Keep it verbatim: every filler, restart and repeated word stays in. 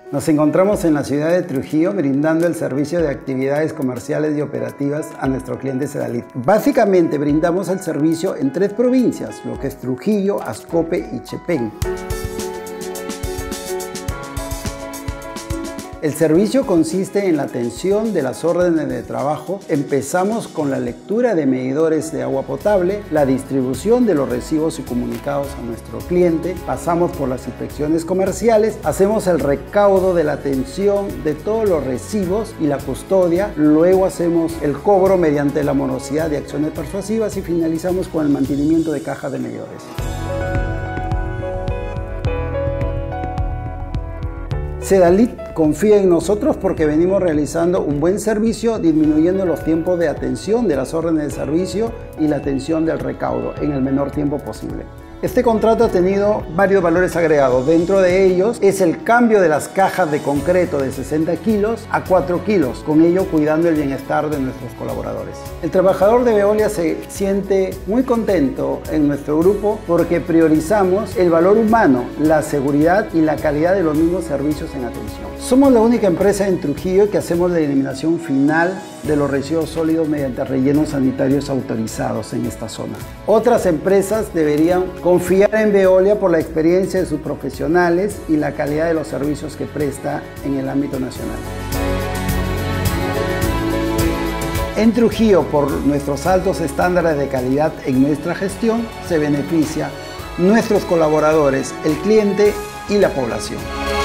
Nos encontramos en la ciudad de Trujillo brindando el servicio de actividades comerciales y operativas a nuestro cliente Sedalit. Básicamente brindamos el servicio en tres provincias, lo que es Trujillo, Ascope y Chepén. El servicio consiste en la atención de las órdenes de trabajo. Empezamos con la lectura de medidores de agua potable, la distribución de los recibos y comunicados a nuestro cliente, pasamos por las inspecciones comerciales, hacemos el recaudo de la atención de todos los recibos y la custodia, luego hacemos el cobro mediante la morosidad de acciones persuasivas y finalizamos con el mantenimiento de cajas de medidores. Sedalit confía en nosotros porque venimos realizando un buen servicio, disminuyendo los tiempos de atención de las órdenes de servicio y la atención del recaudo en el menor tiempo posible. Este contrato ha tenido varios valores agregados. Dentro de ellos es el cambio de las cajas de concreto de sesenta kilos a cuatro kilos, con ello cuidando el bienestar de nuestros colaboradores. El trabajador de Veolia se siente muy contento en nuestro grupo porque priorizamos el valor humano, la seguridad y la calidad de los mismos servicios en atención. Somos la única empresa en Trujillo que hacemos la eliminación final de los residuos sólidos mediante rellenos sanitarios autorizados en esta zona. Otras empresas deberían confiar en Veolia por la experiencia de sus profesionales y la calidad de los servicios que presta en el ámbito nacional. En Trujillo, por nuestros altos estándares de calidad en nuestra gestión, se beneficia nuestros colaboradores, el cliente y la población.